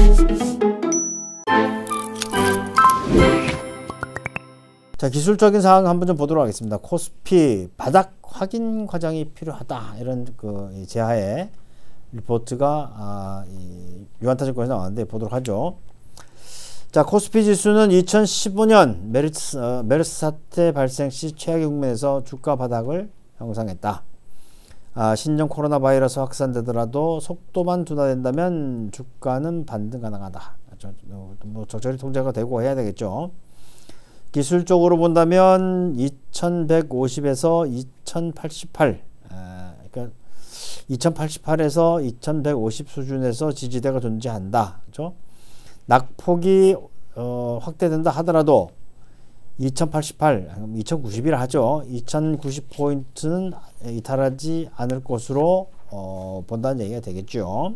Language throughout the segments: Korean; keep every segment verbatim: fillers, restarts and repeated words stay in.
자, 기술적인 사항 한번 좀 보도록 하겠습니다. 코스피 바닥 확인 과정이 필요하다, 이런 그 제하의 리포트가 아, 이 유한타증권에서 나왔는데 보도록 하죠. 자, 코스피 지수는 이천십오 년 메르스, 어, 메르스 사태 발생 시 최악의 국면에서 주가 바닥을 형성했다. 아, 신종 코로나 바이러스 확산되더라도 속도만 둔화된다면 주가는 반등 가능하다. 뭐 적절히 통제가 되고 해야 되겠죠. 기술적으로 본다면 이천백오십에서 이천팔십팔, 아, 그러니까 이천팔십팔에서 이천백오십 수준에서 지지대가 존재한다. 그렇죠? 낙폭이 어, 확대된다 하더라도 이천팔십팔, 이천구십이라 하죠. 이천구십 포인트는 이탈하지 않을 것으로 어, 본다는 얘기가 되겠죠.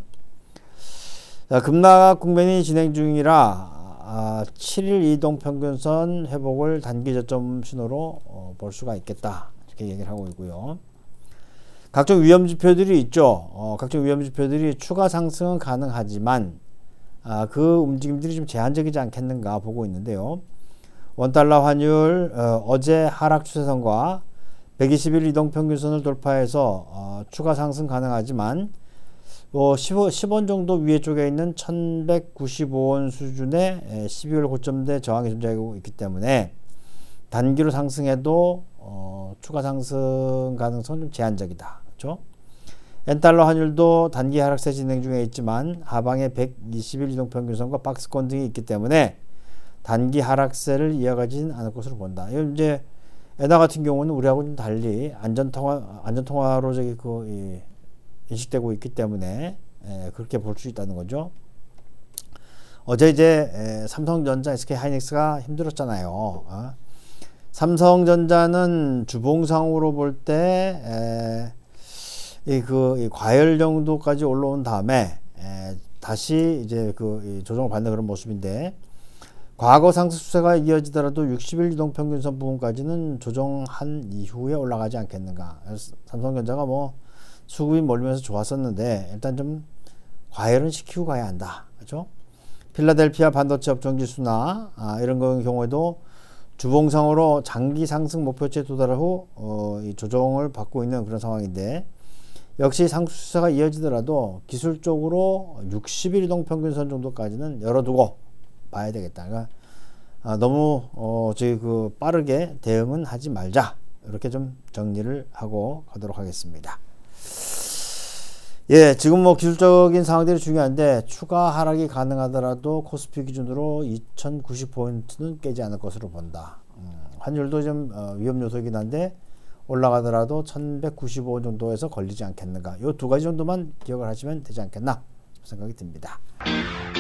자, 급락 국면이 진행 중이라 아, 칠 일 이동평균선 회복을 단기 저점 신호로 어, 볼 수가 있겠다, 이렇게 얘기를 하고 있고요. 각종 위험지표들이 있죠. 어, 각종 위험지표들이 추가 상승은 가능하지만 아, 그 움직임들이 좀 제한적이지 않겠는가 보고 있는데요. 원달러 환율 어, 어제 하락 추세선과 백이십 일 이동평균선을 돌파해서 어, 추가 상승 가능하지만 뭐 십 원 정도 위에 쪽에 있는 천백구십오 원 수준의 십이월 고점대 저항이 존재하고 있기 때문에 단기로 상승해도 어, 추가 상승 가능성은 좀 제한적이다. 그렇죠? 엔달러 환율도 단기 하락세 진행 중에 있지만 하방에 백이십 일 이동평균선과 박스권 등이 있기 때문에 단기 하락세를 이어가지는 않을 것으로 본다. 이제 엔화 같은 경우는 우리하고 좀 달리 안전통화 안전통화로 저기 그 이, 인식되고 있기 때문에 에, 그렇게 볼 수 있다는 거죠. 어제 이제 에, 삼성전자, 에스케이하이닉스가 힘들었잖아요. 어? 삼성전자는 주봉상으로 볼 때 이 그 이 과열 정도까지 올라온 다음에 에, 다시 이제 그 이 조정을 받는 그런 모습인데, 과거 상승 추세가 이어지더라도 육십 일 이동평균선 부분까지는 조정한 이후에 올라가지 않겠는가. 삼성전자가 뭐 수급이 몰리면서 좋았었는데 일단 좀 과열은 시키고 가야 한다. 그렇죠? 필라델피아 반도체 업종 지수나 아, 이런 경우에도 주봉상으로 장기 상승 목표치에 도달한 후 어, 이 조정을 받고 있는 그런 상황인데, 역시 상승 추세가 이어지더라도 기술적으로 육십 일 이동평균선 정도까지는 열어두고 봐야 되겠다. 그러니까 아, 너무 어, 저희 그 빠르게 대응은 하지 말자, 이렇게 좀 정리를 하고 가도록 하겠습니다. 예, 지금 뭐 기술적인 상황들이 중요한데 추가 하락이 가능하더라도 코스피 기준으로 이천구십 포인트는 깨지 않을 것으로 본다. 음, 환율도 좀 어, 위험 요소이긴 한데 올라가더라도 천백구십오 원 정도에서 걸리지 않겠는가. 요 두 가지 정도만 기억을 하시면 되지 않겠나 생각이 듭니다.